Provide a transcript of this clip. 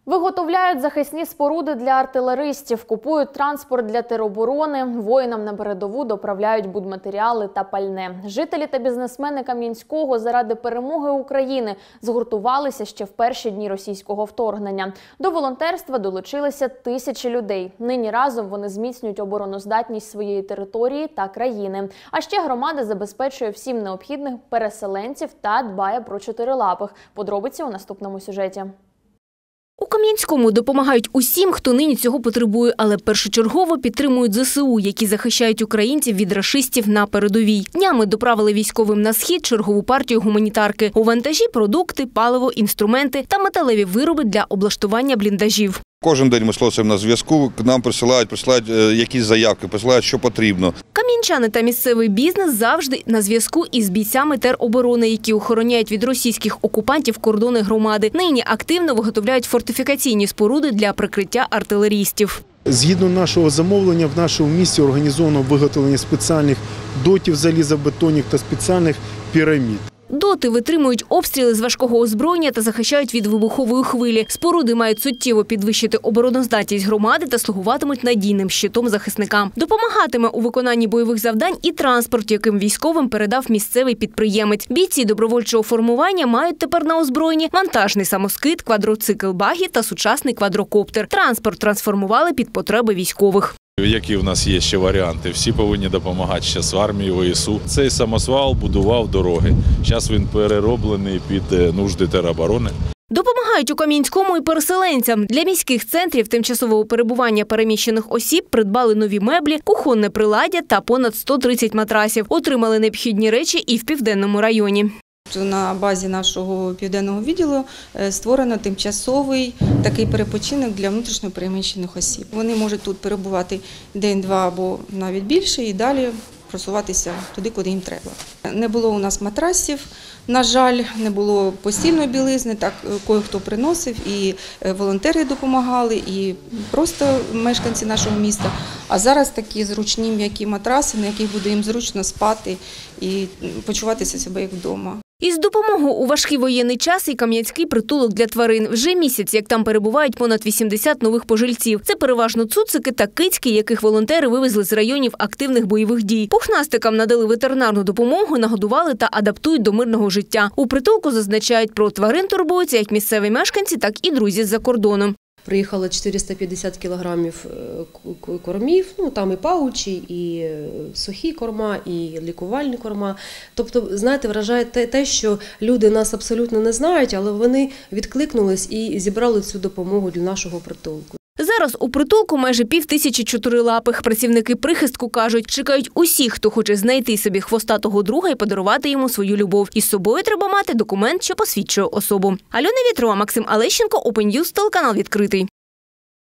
Виготовляють захисні споруди для артилеристів, купують транспорт для тероборони, воїнам на передову доправляють будматеріали та пальне. Жителі та бізнесмени Кам'янського заради перемоги України згуртувалися ще в перші дні російського вторгнення. До волонтерства долучилися тисячі людей. Нині разом вони зміцнюють обороноздатність своєї території та країни. А ще громада забезпечує всім необхідних переселенців та дбає про чотирилапих. Подробиці у наступному сюжеті. У Кам'янському допомагають усім, хто нині цього потребує, але першочергово підтримують ЗСУ, які захищають українців від рашистів на передовій. Днями доправили військовим на схід чергову партію гуманітарки. У вантажі продукти, паливо, інструменти та металеві вироби для облаштування бліндажів. Кожен день ми з хлопцями на зв'язку, нам присилають якісь заявки, присилають, що потрібно. Кам'янчани та місцевий бізнес завжди на зв'язку із бійцями тероборони, які охороняють від російських окупантів кордони громади. Нині активно виготовляють фортифікаційні споруди для прикриття артилерістів. Згідно нашого замовлення, в нашому місті організовано виготовлення спеціальних дотів залізобетонних та спеціальних пірамід. Доти витримують обстріли з важкого озброєння та захищають від вибухової хвилі. Споруди мають суттєво підвищити обороноздатність громади та слугуватимуть надійним щитом захисникам. Допомагатиме у виконанні бойових завдань і транспорт, яким військовим передав місцевий підприємець. Бійці добровольчого формування мають тепер на озброєнні вантажний самоскид, квадроцикл-багі та сучасний квадрокоптер. Транспорт трансформували під потреби військових. Які в нас є ще варіанти? Всі повинні допомагати зараз в армії, ВСУ. Цей самосвал будував дороги. Зараз він перероблений під нужди тероборони. Допомагають у Кам'янському і переселенцям. Для міських центрів тимчасового перебування переміщених осіб придбали нові меблі, кухонне приладдя та понад 130 матрасів. Отримали необхідні речі і в Південному районі. На базі нашого південного відділу створено тимчасовий такий перепочинок для внутрішньо переміщених осіб. Вони можуть тут перебувати день-два або навіть більше і далі просуватися туди, куди їм треба. Не було у нас матрасів, на жаль, не було постільної білизни, так кое-хто приносив, і волонтери допомагали, і просто мешканці нашого міста. А зараз такі зручні м'які матраси, на яких буде їм зручно спати і почуватися себе як вдома. Із допомогою у важкий воєнний час і кам'янський притулок для тварин. Вже місяць, як там перебувають понад 80 нових пожильців. Це переважно цуцики та кицьки, яких волонтери вивезли з районів активних бойових дій. Пухнастикам надали ветеринарну допомогу, нагодували та адаптують до мирного життя. У притулку зазначають, про тварин турбуються як місцеві мешканці, так і друзі з-за кордону. Приїхало 450 кілограмів кормів, там і паучі, і сухі корма, і лікувальні корма. Тобто, знаєте, вражає те, що люди нас абсолютно не знають, але вони відкликнулись і зібрали цю допомогу для нашого притулку. Зараз у притулку майже 5000 чотирилапих. Працівники прихистку кажуть, чекають усіх, хто хоче знайти собі хвостатого друга і подарувати йому свою любов. Із собою треба мати документ, що посвідчує особу. Альона Вітрова, Максим Алещенко, Open News, телеканал «Відкритий».